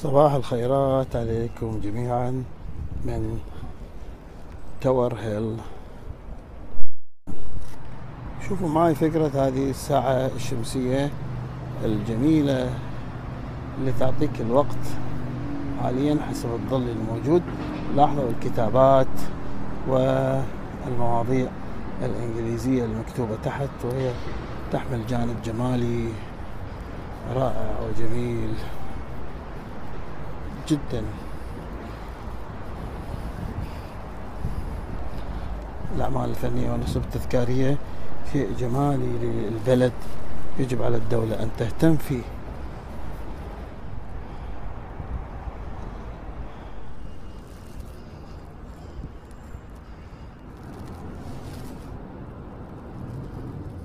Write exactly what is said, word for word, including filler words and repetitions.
صباح الخيرات عليكم جميعا من تاور هيل. شوفوا معي فكرة هذه الساعة الشمسية الجميلة اللي تعطيك الوقت حاليا حسب الظل الموجود. لاحظوا الكتابات والمواضيع الإنجليزية المكتوبة تحت، وهي تحمل جانب جمالي رائع وجميل جدا. الأعمال الفنية والنصب التذكارية شيء جمالي للبلد، يجب على الدولة أن تهتم فيه.